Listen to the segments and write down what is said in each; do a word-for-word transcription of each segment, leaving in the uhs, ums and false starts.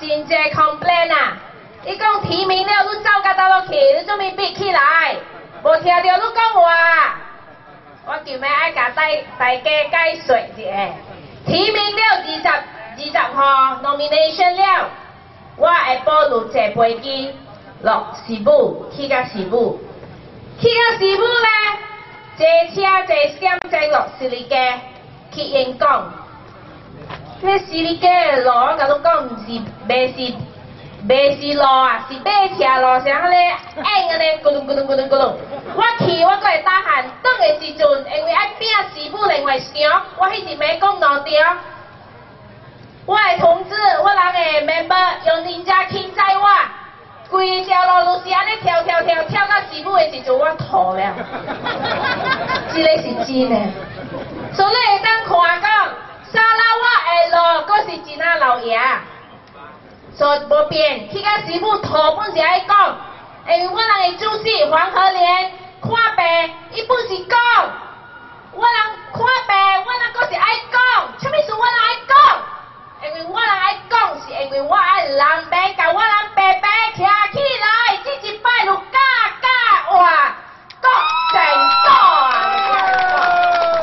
真侪 complain 啊！伊讲提名了，你走到倒落去，你做咩闭起来？无听到你讲话。我今日爱甲大大家解说一下，提名了二十二十号 nomination 了，我会保留坐飞机落市府，去到市府，去到市府咧，坐车坐闪坐落士力架去演讲。迄士力架的路，我甲你讲，毋是袂是袂是路啊，是马车路，像迄个硬安尼，咕隆咕隆咕隆咕隆。我去，我阁会打鼾，转的时阵，因为爱拼市府另外场，我迄时没讲路条。我的同志，我人的 member 用人家轻载我，规条路就是安尼跳跳跳跳到市府的时阵，我吐了。这个是真的，所以会当看讲，沙拉我的路，阁是真啊老爷。所以无变，去到市府土本是爱讲，因为我人的主席黄和莲看病，伊本是讲，我人看病，我人阁是爱讲，什么事我人爱讲？因为我人爱讲，是因为我爱人民甲我人白白徛起来，这一摆就加加哇，各成果啊！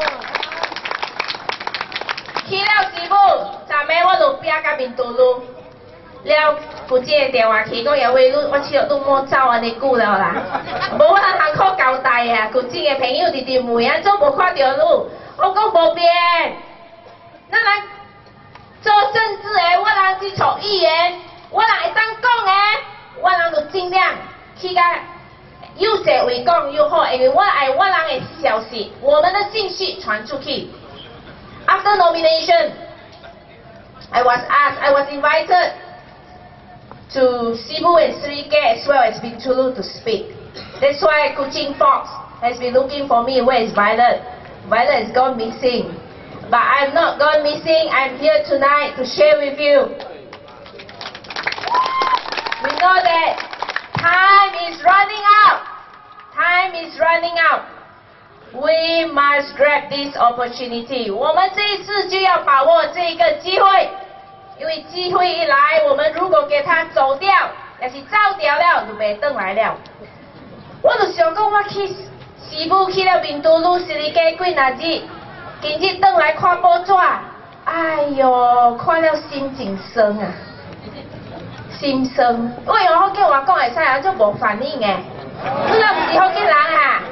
去了市府，昨暝我就拼甲面嘟噜。了，负责电话去讲，也为你，我去了都莫走安尼久了啦。无我通通靠交代啊，负责的朋友直直问，安怎无看到你？我讲无变，咱人做政治的，我人是做议员，我人会当讲的，我人就尽量去甲有势为讲又好，因为我爱我人的消息，我们的信息传出去。After nomination, I was asked, I was invited to Cebu and Srike as well as Bintulu to speak. That's why Kuching Fox has been looking for me. Where is Violet? Violet has gone missing. But I'm not gone missing. I'm here tonight to share with you. We know that time is running out. Time is running out. We must grab this opportunity. 我们这一次就要把握这个机会。因为机会一来，我们如果给他走掉，也是走掉了，就袂转来了。我就想讲，我去市府去了面都路士力架几若日，今日转来看报纸，哎哟，看了心情酸啊，心酸。为何福建话讲会使啊，就无反应诶？你若毋是福建人啊？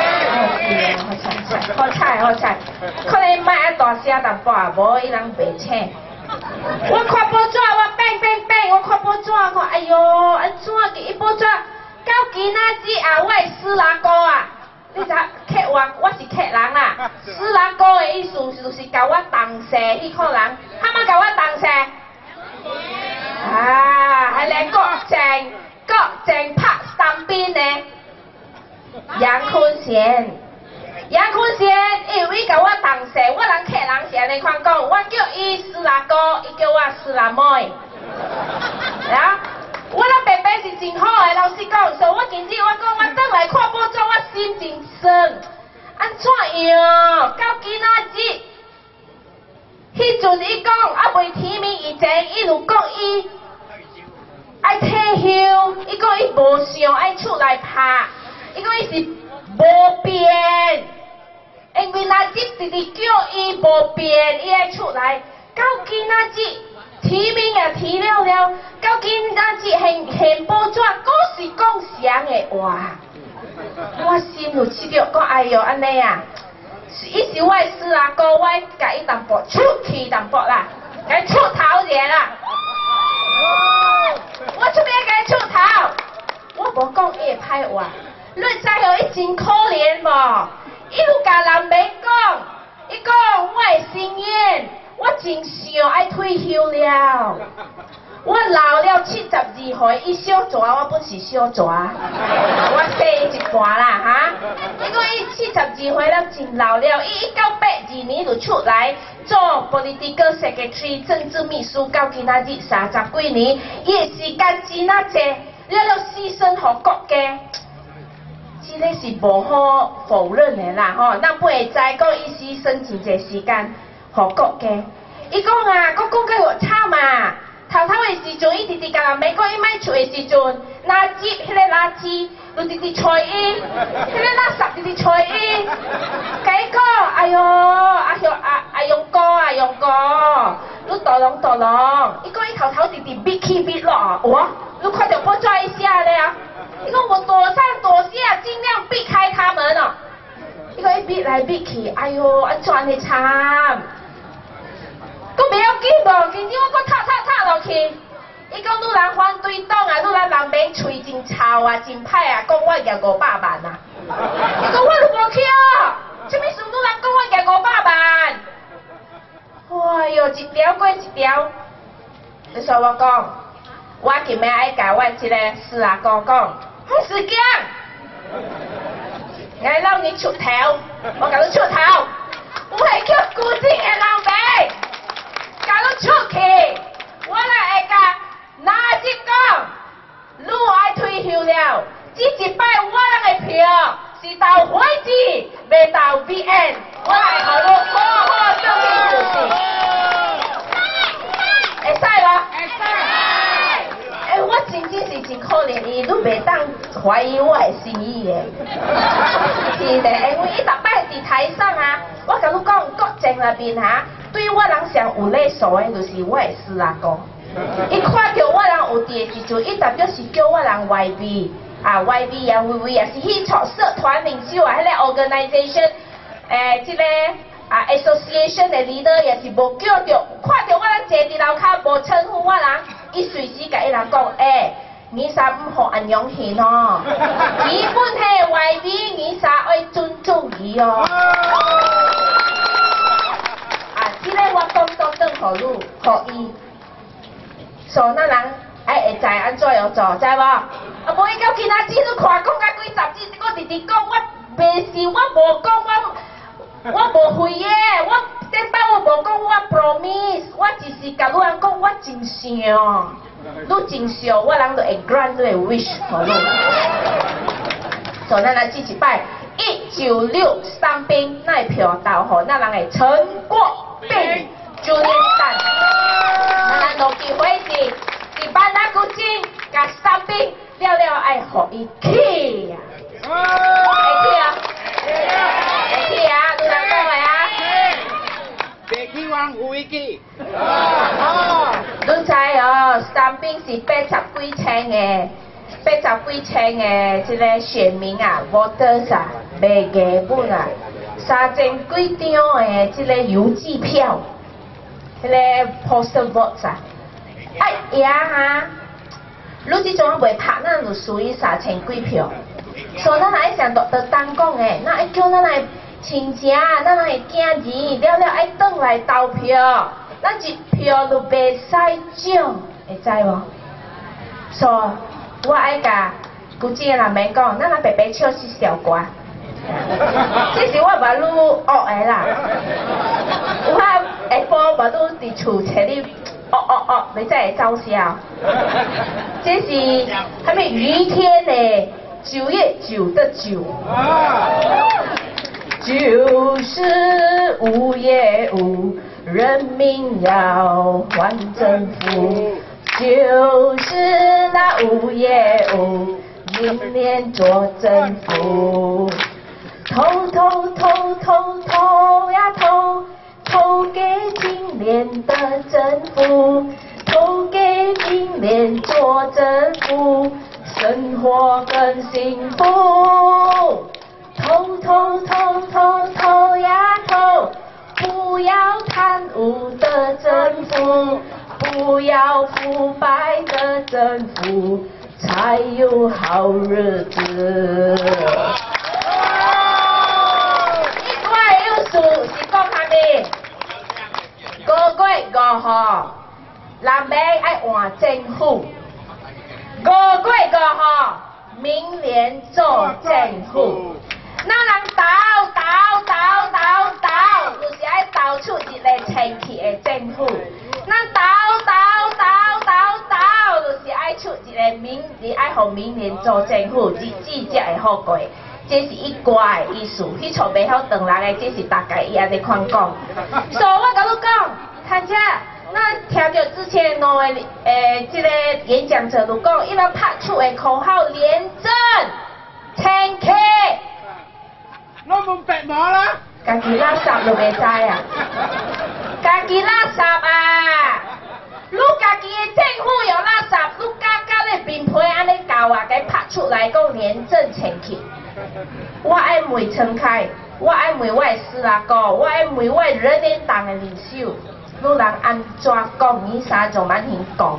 好彩好彩，可能莫爱大声淡薄啊，无伊人袂请。我看报纸，我变变变，我看报纸，我看，哎哟，安怎个伊报纸到今仔日啊，我的斯拉哥啊，你知客我我是客人啦，斯拉哥的意思就是甲我同事迄个人，他们甲我同事，啊，还来郭靖郭靖拍三边呢，杨坤贤。杨坤贤，因为甲我同事，我人客人是安尼看讲，我叫伊斯拉哥，伊叫我斯拉妹。啊，我咱爸爸是真好的，老实讲，所以我今日我讲我转来看报纸，我心情酸。安怎样？到今仔日，迄阵伊讲啊未提名以前，伊就讲伊爱退休，伊讲伊无想爱出来拍，伊讲伊是无变。因为垃圾直直叫伊无变，伊爱出来。到今仔日提名也提了了，到今仔日现现报纸，搁是讲谁的话，我心有七着，讲哎哟安尼啊，伊是我的师阿哥，我甲伊淡薄出去淡薄啦，甲伊出头者啦。我出面甲伊出头，我无讲伊的歹话，你知哦，伊真可怜无？伊就甲人民讲，伊讲我的心愿，我真想爱退休了。我老了七十二岁，伊小蛇，我本是小蛇，我细伊一半啦哈。伊讲伊七十二岁了，真老了，伊一九八二年就出来做 political secretary 政治秘书，到今仔日三十几年，伊的时间真啊济，了了牺牲予国家。这个是无好否认的啦，吼，咱不会知讲伊牺牲真侪时间，予国家。伊讲啊，我讲个有差嘛， 头头的时阵，伊直直甲人骂讲伊卖厝的时阵，垃圾迄个垃圾，就直直吹伊，迄个垃圾直直吹伊，甲伊讲，哎哟，阿雄阿阿勇哥阿勇哥，你大龙大龙，伊讲伊头头直直逼起逼落，哇，你快点拨抓一下了呀！伊讲我躲上躲下，尽量避开他们哦。伊讲伊逼来逼去，哎哟，安怎尼惨？佫袂要紧无，今朝我佫踢踢踢落去。伊讲女人反对党啊，女人人免喙真臭啊，真歹啊，讲我赢五百万啊。伊讲我都无去哦，啥物事女人讲我赢五百万？哎哟，一条过一条。你说我讲，我今日爱甲阮即个师阿公讲，好事惊，爱让你出头，我甲你出头，我会叫古晋的老爸。甲你出去，我来会甲拿接讲，你爱退休了，这一摆我人的票是投伙子，袂投 V N， 我来互你好好做件事情，会使无？会使。哎，我真正是真可怜伊，你袂当怀疑我的心意的，是的，因为伊逐摆伫台上啊，我甲你讲，国政那边哈。对我人上有礼数的，就是我的师阿公。伊看到我人有地的时阵，伊特别是叫我人 Y B 啊 ，Y B 啊 ，V V 啊，是去创社团领袖啊，迄个 organisation， 诶，即个啊 association 的 leader 也是无叫着，看到我人坐伫楼骹无称呼我人，伊随时甲伊人讲，诶，二三唔好安阳现哦，基本係 Y B 二三要尊重伊哦。即个我讲到转互你，互伊，所咱人爱会知安怎样做，知无？啊，无伊到今仔日你看讲甲几十字，我直直讲，我袂是我无讲，我我无会耶，我顶摆我无讲我 promise， 我只是甲你人讲我真想，你真想，我人就会 grant 你的 wish 互你。所咱来这一摆一九六三兵那票投互咱人的陈国。并就连蛋，咱落去伙子，是班那古晋甲三兵了了爱互伊去呀，会去啊，会去啊，你人讲的啊，袂去往有伊去，哦，你知哦，三兵是八十几千个，八十几千个即个选民啊 ，voters 啊，卖基本啊。三千几张的即个邮寄票，迄、那个 postal votes 啊，哎呀哈，你即种袂拍，咱就属于三千几票。所以咱爱上着着当讲诶，咱爱叫咱来亲情，咱来惊钱，了了爱转来投票，咱一票就袂使少，会知无？所以我爱甲古晋的人民讲，咱来白白唱四条歌。这是我把你学的啦，我下晡把你伫厝找你学学学，你才会奏效。这是还没雨天的九月九的九，就是五月五，人民要还政府，就是那五月五，明年做政府。投投投投投呀投，投给今年的政府，投给明年做政府，生活更幸福。投投投投投呀投，不要贪污的政府，不要腐败的政府，才有好日子。是讲下面，五月五号，人民爱换政府。五月五号，明年做政府。咱人投投投投投，就是爱投出一个清气的政府。咱投投投投投，就是爱出一个明，你爱互明年做政府，日子才会好过。这是一挂的意思，迄厝袂晓转来的，这是大概伊安尼款讲。所以我甲你讲，看者咱听到之前两位诶，即、这个演讲者都讲，伊拉拍出的口号廉政、清气。 我问白毛啦。 家己垃圾都袂知啊！家己垃圾啊！你家己的政府有垃圾，你家家咧面皮安尼教啊，该拍出来讲廉政清气。我爱问陈开，我爱问我的斯拉哥，我爱问我的人民党的领袖，你人安怎讲？你啥就蛮听讲。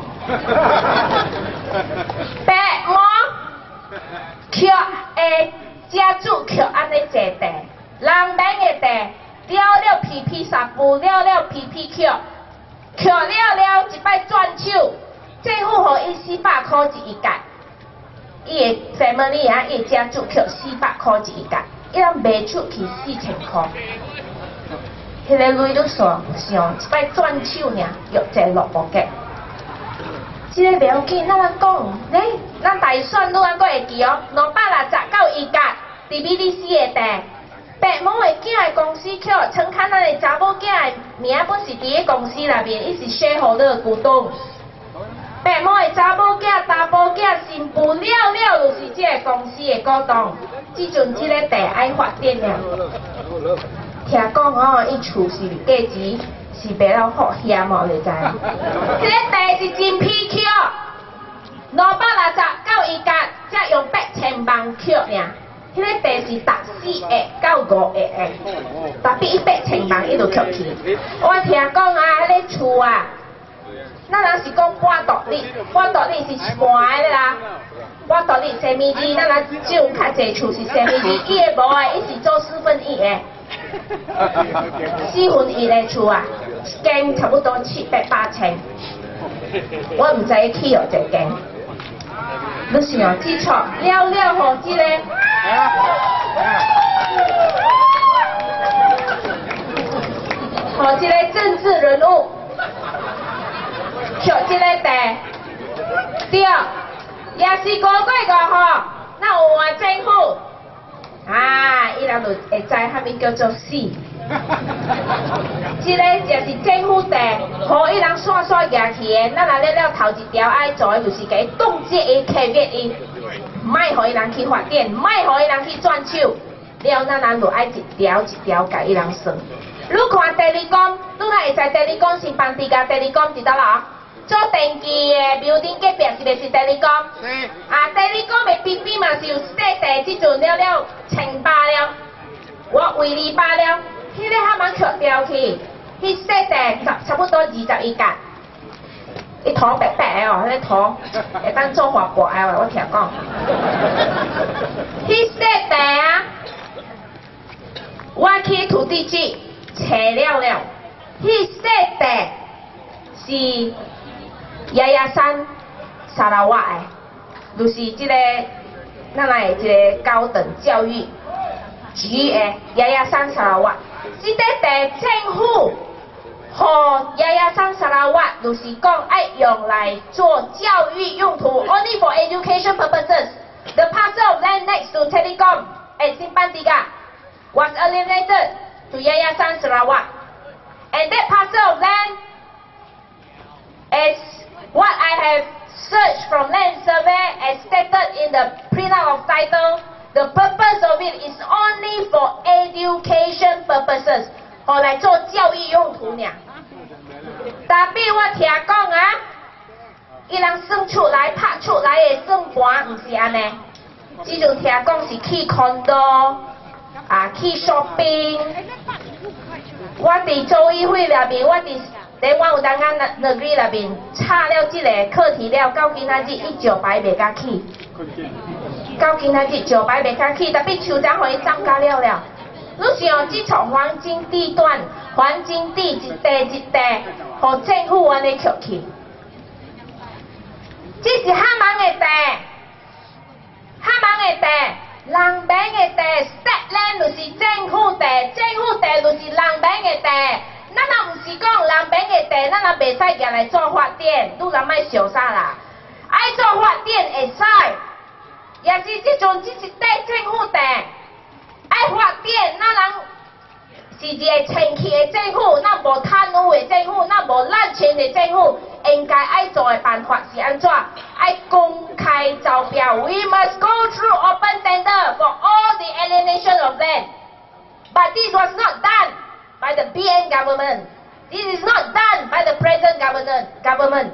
白毛曲的家主曲安尼坐地。人民的地，了了皮皮纱布，了了皮皮扣，扣了了一摆转手，政府互伊四百块一届，伊的 family 啊，伊家主扣四百块一届，伊人卖出去四千块，迄个钱都算上一摆转手尔，约一六五个。即个袂要紧，咱来讲，咧，咱大选愈安阁会记哦，两百六十到一届 D B D C 的地。白毛的囝的公司票，陈看咱的查某囝的名本是伫个公司内面，伊是shareholder股东。白毛的查某囝、查甫囝新妇了了，就是即个公司的股东。即阵即个地爱发展了。听讲哦，伊厝是价值是卖了好险哦，你知？即个地是真偏巧，两百六十到一届，才用八千万扣尔。迄个地是达四个到五个的，特别伊八千万伊就扣去。我听讲啊，迄个厝啊，咱若是讲半独立，半独立是一半的啦。半独立三分之，咱若只有较济厝是三分之一的无的，伊是做四分一的。四分一的厝啊，一间差不多七百八千。我唔知伊起哦一间。你想记错，了了吼，即个。吼，即个政治人物，捡即个地，对，也是高贵个吼，那有换政府，啊，伊人就会知虾米叫做死。即个就是政府地，互伊人线线举起的，咱来了了头一条爱做的就是给冻结伊、契约伊，卖互伊人去发展，卖互伊人去转手，了咱人就爱一条一条甲伊人算。你看第二讲，你若会知第二讲是放地价，第二讲伫倒啦？做电机的庙顶隔壁是袂是第二讲？是。啊，第二讲的边边嘛是有细地，即阵了了千八了，我为二百了。迄个还蛮扣掉去，迄细地差差不多二十一格，伊土白白的哦，迄个土会当做花博的哦，我听讲。迄细地啊，我去土地局查了了，迄细地是亚亚山沙拉瓦的，就是即个咱来即个高等教育局的亚亚山沙拉瓦。即个地政府，互亚亚山沙拉瓦，就是讲爱用来做教育用途 ，only for education purposes. The parcel of land next to telecom at Simpang Tiga was alienated to Yayasan Sarawak, and that parcel of land, as what I have searched from land survey as stated in the printout of title. The purpose of it is only for education purposes， 好来做教育用途呢。但比我听讲啊，伊人算出来、拍出来的算盘，唔是安尼。即阵听讲是去 condo， 啊去 shopping。我伫州议会内面，我伫连我有当啊 degree 内面查了即个课题了，到今仔日伊石牌袂甲起。到今仔日石牌袂甲起，特别树长互伊涨价了了。你想，即处黄金地段、黄金地一地一地，互政府安尼捡去，这是哈忙的地，哈忙的地，人民的地 ，state land 就是政府地，政府地就是人民的地。咱若唔是讲人民的地，咱若袂使拿来做发展，你人莫想啥啦？爱做发展会使。也是即阵即是地政府地，爱发展，咱人是一个清气的政府，咱无贪污的政府，咱无滥权的政府，应该爱做的办法是安怎？爱公开招标 ，We must go through open tender for all the alienation of land. But this was not done by the B N government. This is not done by the present government. Government.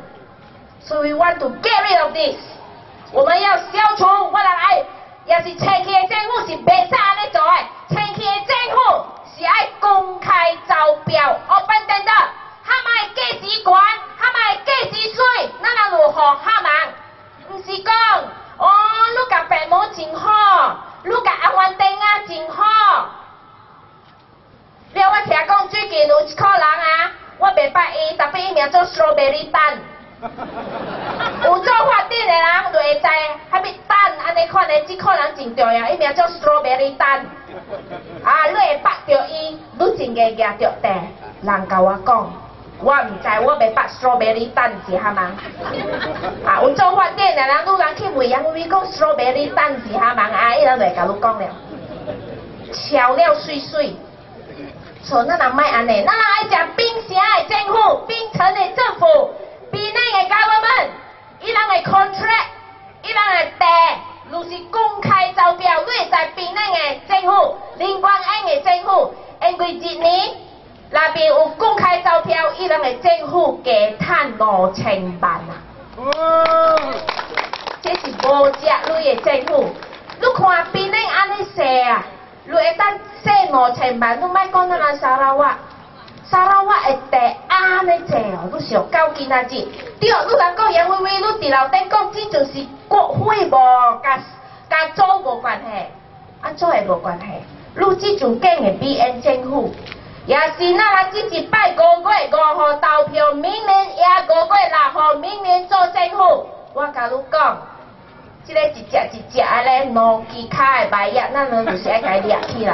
So we want to get rid of this. 我们要消除我人爱，也是清气的政府是袂使安尼做的。清气的政府是爱公开招标 ，open tender。哈嘛的价钱悬，哈嘛的价钱水，咱人如何哈忙？唔是讲哦，你甲白毛真好，你甲阿环丁啊真好。了，我听讲最近有一个人啊，我袂捌伊，特别伊名做 strawberry 蛋。有做发展的人就会知，虾米蛋安尼款的，即个人真重要，伊名做 strawberry 蛋。啊，你会捌着伊，你真个举着地，人甲我讲，我唔知，我袂捌 strawberry 蛋是虾忙。啊，有做发展的人，愈人去问杨伟讲 strawberry 蛋是虾忙啊，伊人就会甲你讲了，超了水水。所以咱人莫安尼，咱人爱食槟城的政府、槟城的政府。B N 的 government， 伊人的 contract， 伊人的地，就是公开招标。你会知 B N 的政府、林冠英的政府，因为一年那边有公开招标，伊人的政府加赚五千万啊！哦，这是无食类的政府。你看 B N 安尼踅啊，你会当踅五千万，你莫讲咱人沙拉瓦。沙拉瓦的地安尼济哦，你上到今仔日，对，你人讲杨伟伟，你伫楼顶讲，这就是国会无甲甲组无关系，安怎会无关系？你这种建的 B N 政府，也是咱人这一摆五月五号投票，明年也五月六号，明年做政府。我甲你讲，这个一只一只安尼两支骹的麦叶，咱人就是爱甲伊掠起来。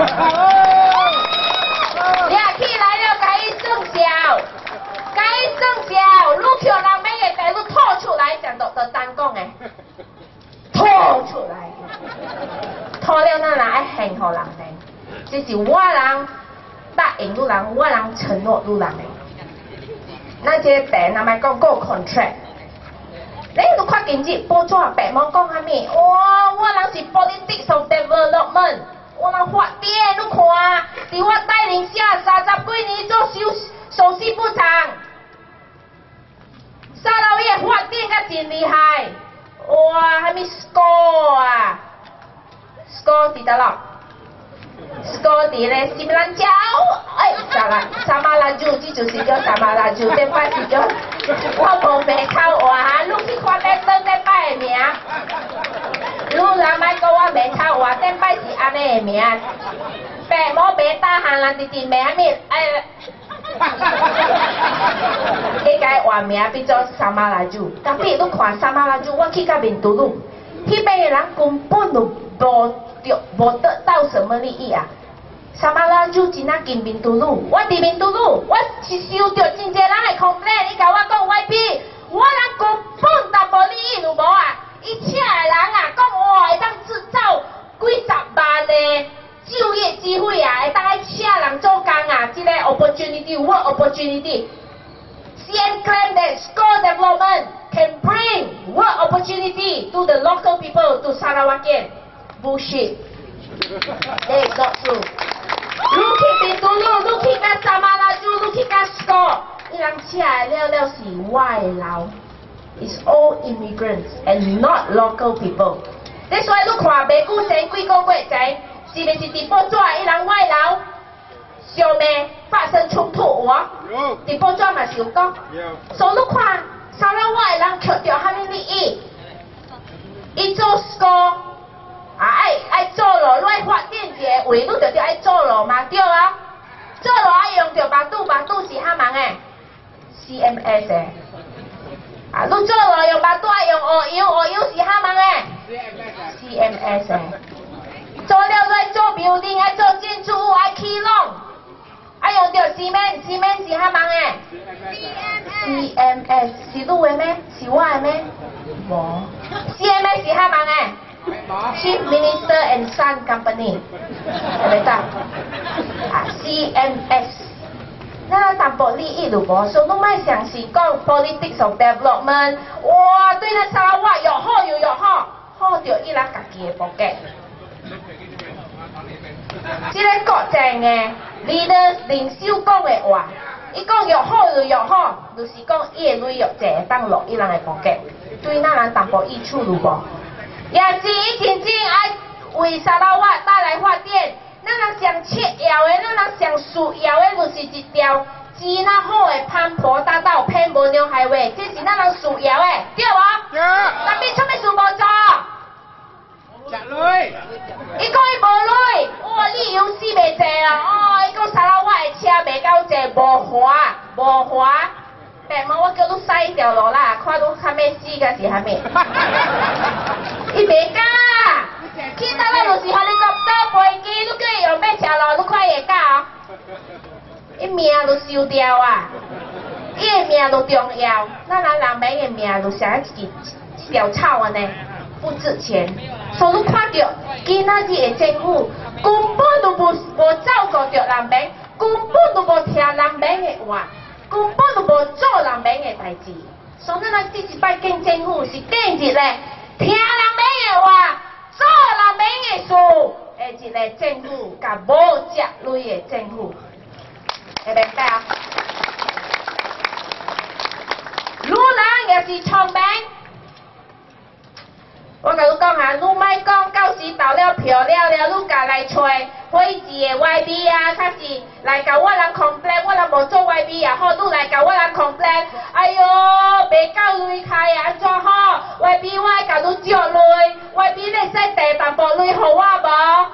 掠起来了，甲伊算销，甲伊算销，你叫人买的地，你吐出来，像doctor张讲的，吐出来，吐了咱人爱献互人的，这是我人答应你人，我人承诺你人的。咱这个地，若莫讲有 contract， 你都看今日报纸白毛讲虾米？哇，我人是 politics of development。我人发展，你看，伫我带领下三十几年做首首席部长，沙捞越发展甲真厉害，哇，还咪 score 啊 ，score 伫倒咯 ，score 伫咧西兰椒，哎，沙拉沙马拉猪，这就是叫沙马拉猪，顶摆是叫我无白口话哈，你去看咧登咧摆的名。你人莫讲我袂抄话，顶摆是安尼的名，白毛白大汉人直直名咩？哎，你改换名变做沙马拉猪。特别你看沙马拉猪，我去到面都路，迄边的人根本就无得无得到什么利益啊！沙马拉猪真啊进面都路，我伫面都路，我是收到真侪人的 complaint， 伊甲我讲 Y P， 我人根本就无利益就无啊！伊请的人啊，讲哇会当制造几十万的就业机会啊，会当爱请人做工啊，这个 opportunity work opportunity。C N claim that school development can bring work opportunity to the local people to Sarawakian. Bullshit. That is not true. 你去边度路，你去甲沙马拉猪，你去甲 school， 伊人请的了了是外劳。It's all immigrants and not local people. That's why 你看袂久前几个月前，是毋是伫报纸伊人外劳上面发生冲突哇？伫报纸嘛是有讲。所以你看沙拉瓦的人捡着虾米利益？伊做 school 啊爱爱做路，你爱发展一个位，你就着爱做路嘛，对啊？做路爱用着马肚，马肚是虾忙诶 ？C M S 诶。啊，你做路用巴肚爱用乌油，乌油是虾忙诶 ？C M S 诶。做了再做 building， 爱做建筑物，爱起弄，爱用着 cement，cement 是虾忙诶 ？C M S 是你的咩？是我的咩？无 ，C M S 是虾忙诶 Chief Minister and Son Company， 係咪得？啊 ，C M S。 那淡薄利益如果所以咪想是講 politics of development， 哇，對那沙拉又好又又好，好到伊拉家己嘅 pocket。即個國政嘅 leader 領袖講嘅話，伊講又好又又好，就是講伊嘅旅遊淨當落伊人嘅 pocket， 對那人淡薄益處如果，也是伊真正愛為沙拉瓦帶來發展。 咱人上切要的，咱人上需要的，就是一條真啊好的攀坡大道，偏无量海way，这是咱人需要的，對無？ 對。 但邊出咩事無做？ 食鐳。 伊講伊無鐳，哇！你有死袂濟啊！哦，伊講沙拉瓦的車袂夠濟，無滑，無滑。白毛我叫你駛一條路啦，看你還沒死個是還沒？伊袂敢。 去到咱就是helicopter飛機，你叫伊用咩車路，你看伊會教？伊命都收掉啊！伊的命都重要，咱人人民的命就像一一條草安尼，不值錢。所以你看到今仔日的政府根本都無無照顧到人民，根本都無聽人民的話，根本都無做人民的代志。所以咱這一擺見政府是第一個聽人民的話。 做人民的事，的一個政府，甲無接鐳的政府，會明白啊？女人也是聰明，我甲你講下，你莫講到時到了票了了，你家來找會址的 Y B 啊，較是來甲我人 complain， 我人無做 Y B 也好，你來甲我人 complain， 哎呦，袂夠鐳開啊，安怎好 ？Y B 我甲你借鐳 ，Y B 你使地淡薄鐳互我無？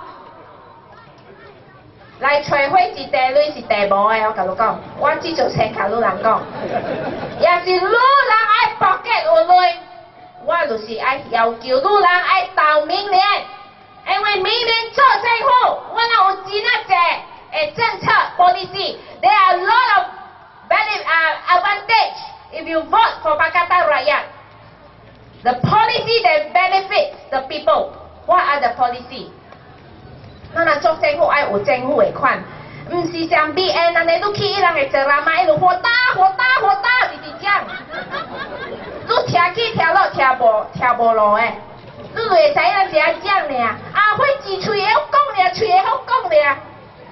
來找會址地鐳是地無的，我甲你講，我即就先甲你人講，也是你人愛 pocket 有鐳。 我就是愛要求女人愛到明年，因為明年做政府，我哋有真啊濟嘅政策 policy。There are a lot of benefit, uh, advantage if you vote for Pakatan Rakyat. The policy that benefits the people. What are the policy? 我哋做政府愛有政府嘅款，唔是像 B N 安尼，你去伊人嘅ceramah，伊就火打火打火打，就是這樣。 你聽去聽落聽無聽無路誒，你就會知影是安講爾。啊，會字喙會曉講爾，喙會曉講爾。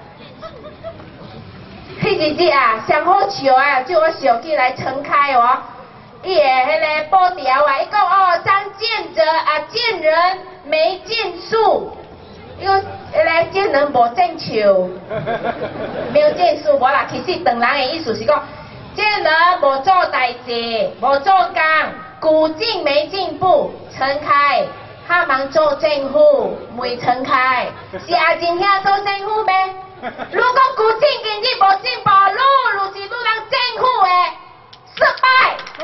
迄日子啊，上好笑啊，叫我小弟來陳開哦，伊個迄個報條啊，伊講哦，張見者啊見人沒見樹，伊個迄個見人無見樹，沒有見樹無啦。其實唐人的意思是講。 見人無做代志，無做工，古進沒進步，陳開，他忙做政府，未陳開，是阿真遐做政府咩？如果古進今日無進步，你就是你人政府的失敗。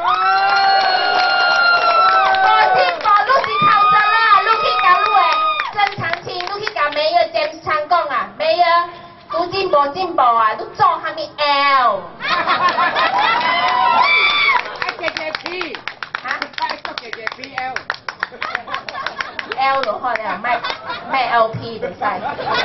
無進步，你是靠責啦，你去甲你的曾長青，你去甲梅爾詹昌講啊，梅爾。 古進無進步啊！你做蝦米 L？ 愛姐姐 P， 啊？ 愛做姐姐 P L。 L 就好了，賣賣 L P 就使。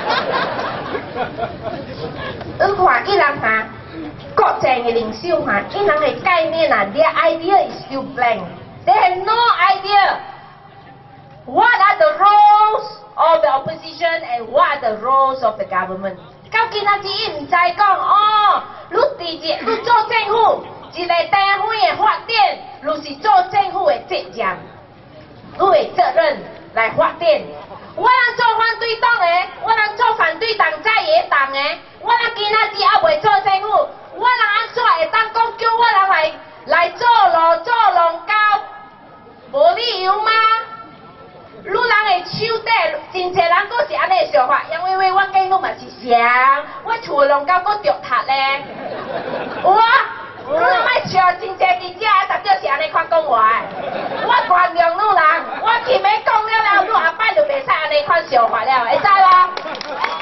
你看伊人哈，國政嘅領袖哈，伊人嘅概念啊 ，their idea is still blank. They have no idea what are the roles of the opposition and what are the roles of the government. 到今仔日伊唔知講哦，你直接你做政府，一個地方的發展，就是做政府的責任，你的責任來發展。我人做反對黨的，我人做反對黨在野黨的，我人今仔日還未做政府，我人安怎會當講叫我人來來做路做農交，無理由嗎？ 女人的手底，真濟人佫是安尼的想法，因為我見你嘛是想，我厝的農交佫着讀咧，有啊，你莫笑，真濟佇遮逐條是安尼看講我的，我原諒女人，我前面講了了，你後擺就袂使安尼看想法了，會知無？